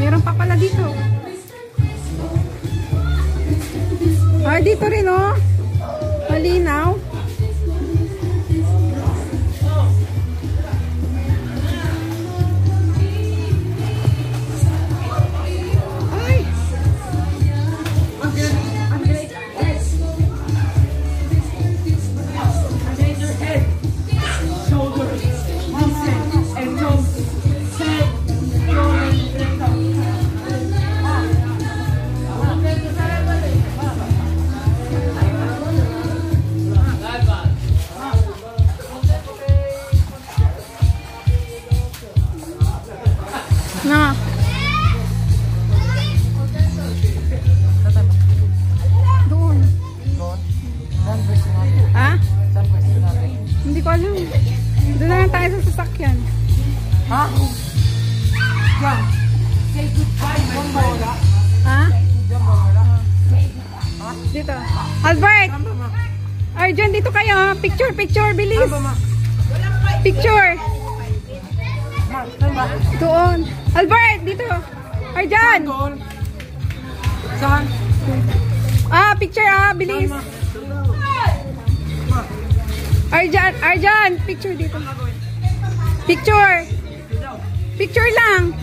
Meron pa pala dito. Ah, dito rin oh. Malinaw. Na. Doon. Ha? Hindi ko alam. Doon na lang tayo sa sasakyan. Ha? Yan. Say goodbye, Mama. Ha? Dito. Albert! Arjan, dito kayo. Picture, picture, bilis. Picture. Doon. Albert, dito. Arjan. Saan? Ah, picture ah, bilis. Arjan, Arjan, picture dito. Picture. Picture lang.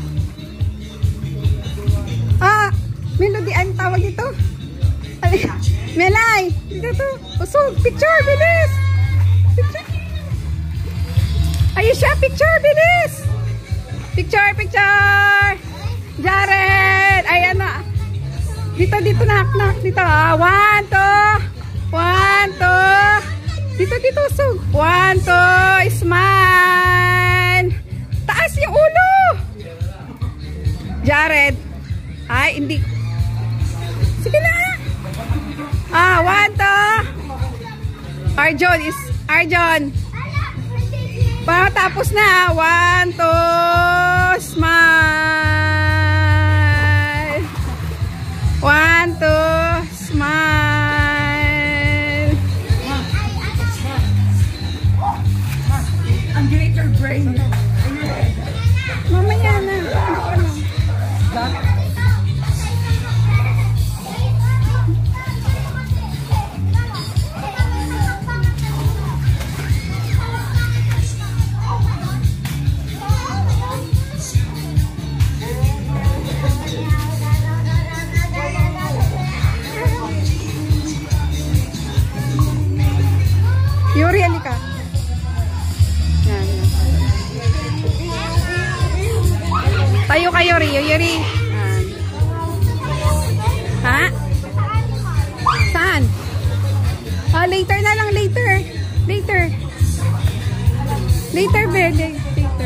Ah, Melody, ang tawag dito. Melay, dito. Usog, picture, bilis. Picture. Ayun siya, picture, bilis. Picture, picture. Jared. Ayan na. Dito, dito, nak, dito. 1, 2. 1, 2. Dito, dito, usog. 1, 2. Smile. Taas yung ulo. Jared. Ay, hindi. Sige na. Ah, 1, 2. Arjon is, Arjon. Tapos na. 1, 2. Smile. 1, 2. Smile. Ang greater brain. Mamaya na. Yuri, halika. Yan. Tayo kayo, Rio. Yuri. Yan. Ha? Saan? Ah, later na lang. Later. Later. Later, bed. Later.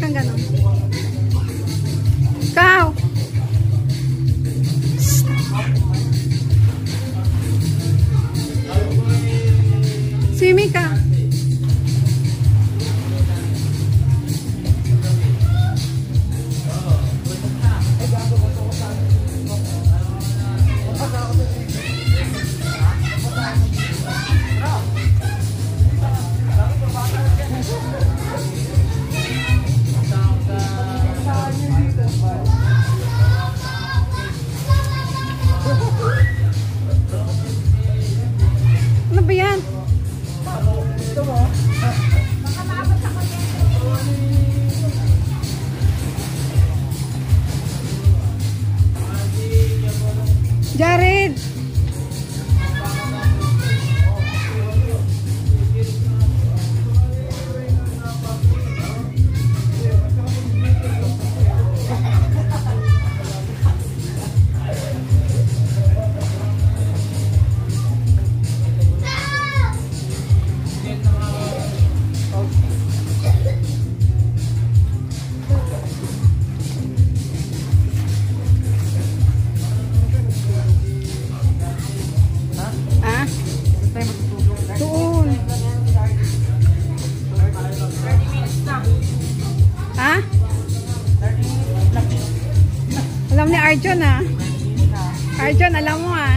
kang gano'n. Ikaw! Simi ka. Ano ba yan? Jared! Doon. Ha? Alam ni Arjon ah. Arjon, alam mo ah.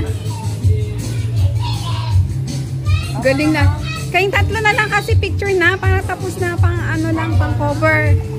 Galing na. Kayong tatlo na lang kasi picture na para tapos na pang ano lang, pang cover.